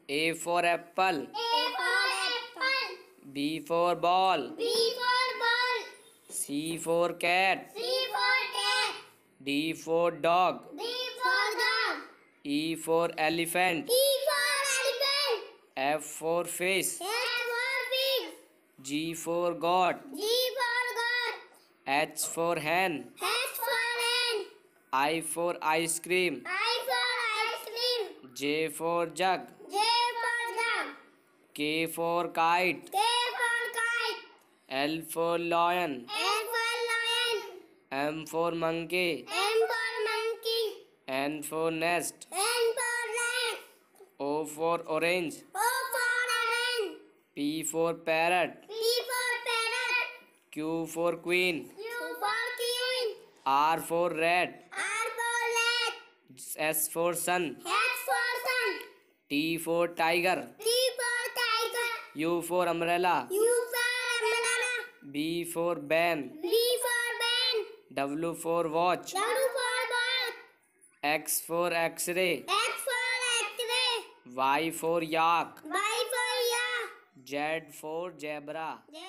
A for apple. A for apple. B for ball. B for ball. C for cat. C for cat. D for dog. D for dog. E for elephant. E for elephant. F for fish. H for fish. G for goat. G for goat. H for hen. H for hen. I for ice cream. I for ice cream. J for jug. J for jug. K for kite. K for kite. L for lion. L for lion. M for monkey. M for monkey. N for nest. N for nest. O for orange. O for orange. P for parrot. P for parrot. Q for queen. Q for queen. R for rat. R for rat. S for sun. S for sun. T for tiger. T for tiger. U for umbrella. U for umbrella. B for ban. B for ban. W for watch. W for ball. X for x-ray. X for X-ray. Y for yak. Y for yak. Z for zebra. Z